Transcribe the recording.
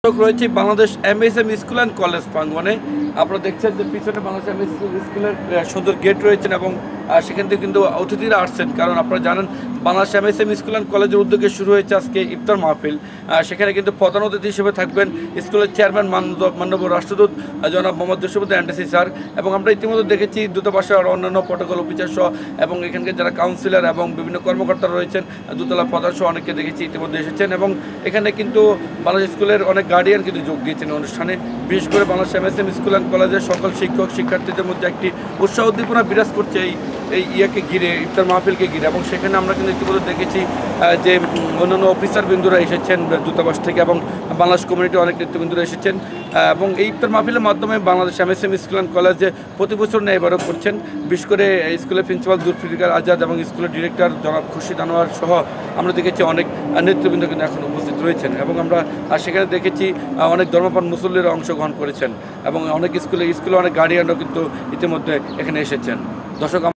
রয়েছে Bangladesh MSM school and college প্রাঙ্গণে। আপনারা দেখছেন যে পিছনে বাংলাদেশ এমএসএম স্কুলের সুন্দর গেট রয়েছেন এবং সেখান থেকে কিন্তু অতিথিরা আসছেন, কারণ আপনারা জানেন বাংলাদেশ এমএসএম স্কুল অ্যান্ড কলেজের উদ্যোগে শুরু হয়েছে আজকে ইফতার মাহফিল। সেখানে কিন্তু প্রধান অতিথি হিসেবে থাকবেন স্কুলের চেয়ারম্যান মাননীয় রাষ্ট্রদূত জনাব মোহাম্মদ জসিমউদ্দিন এনডিসি স্যার, এবং আমরা ইতিমধ্যে দেখেছি দূতাবাসের অন্যান্য প্রটোকল অফিসার সহ এবং এখানকার যারা কাউন্সিলর এবং বিভিন্ন কর্মকর্তা রয়েছেন, দোতলা প্রধান সহ অনেকে দেখেছি ইতিমধ্যে এসেছেন। এবং এখানে কিন্তু বাংলাদেশ স্কুলের অনেক গার্ডিয়ান কিন্তু যোগ দিয়েছেন অনুষ্ঠানে। বিশেষ করে বাংলাদেশ এমএসএম স্কুল অ্যান্ড কলেজের সকল শিক্ষক শিক্ষার্থীদের মধ্যে একটি উৎসাহ উদ্দীপনা বিরাজ করছে এই ইয়েকে ঘিরে, ইফতার মাহফিলকে ঘিরে। এবং সেখানে আমরা কিন্তু ইতিমধ্যে দেখেছি যে অন্যান্য অফিসার বিন্দুরা এসেছেন দূতাবাস থেকে এবং বাংলাদেশ কমিউনিটি অনেক নেতৃবৃন্দরা এসেছেন। এবং এই ইফতার মাহফিলের মাধ্যমে বাংলাদেশ এমএসএম স্কুল অ্যান্ড কলেজে প্রতি বছর নিয়ে এবারও করছেন। বিশেষ করে স্কুলের প্রিন্সিপাল জুলফিকার আজাদ এবং স্কুলের ডিরেক্টর জনাব খুরশিদ আনোয়ার সহ আমরা দেখেছি অনেক নেতৃবৃন্দ কিন্তু এখন উপস্থিত রয়েছেন। এবং আমরা সেখানে দেখেছি অনেক ধর্মপ্রাণ মুসল্লিরা অংশগ্রহণ করেছেন এবং অনেক স্কুলে অনেক গার্ডিয়ানরাও কিন্তু ইতিমধ্যে এখানে এসেছেন। দর্শক